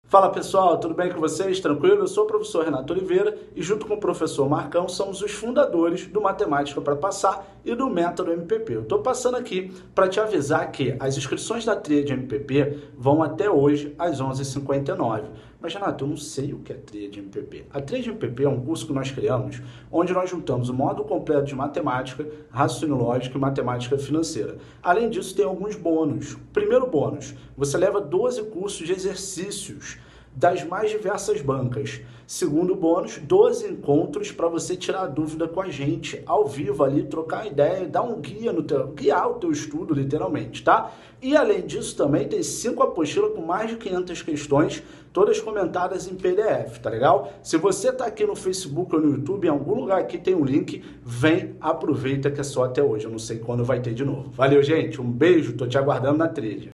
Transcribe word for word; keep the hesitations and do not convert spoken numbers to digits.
Fala pessoal, tudo bem com vocês? Tranquilo? Eu sou o professor Renato Oliveira e junto com o professor Marcão somos os fundadores do Matemática para Passar e do Método M P P. Eu estou passando aqui para te avisar que as inscrições da Tríade M P P vão até hoje às onze e cinquenta e nove. Mas Renato, eu não sei o que é Tríade M P P. A Tríade M P P é um curso que nós criamos onde nós juntamos o módulo completo de matemática, raciocínio lógico e matemática financeira. Além disso, tem alguns bônus. Primeiro bônus, você leva doze cursos de exercícios das mais diversas bancas. Segundo bônus, doze encontros para você tirar dúvida com a gente, ao vivo ali, trocar ideia, dar um guia no teu, guiar o teu estudo, literalmente, tá? E além disso, também tem cinco apostilas com mais de quinhentas questões, todas comentadas em P D F, tá legal? Se você tá aqui no Facebook ou no YouTube, em algum lugar aqui tem um link, vem, aproveita que é só até hoje, eu não sei quando vai ter de novo. Valeu, gente, um beijo, tô te aguardando na trilha.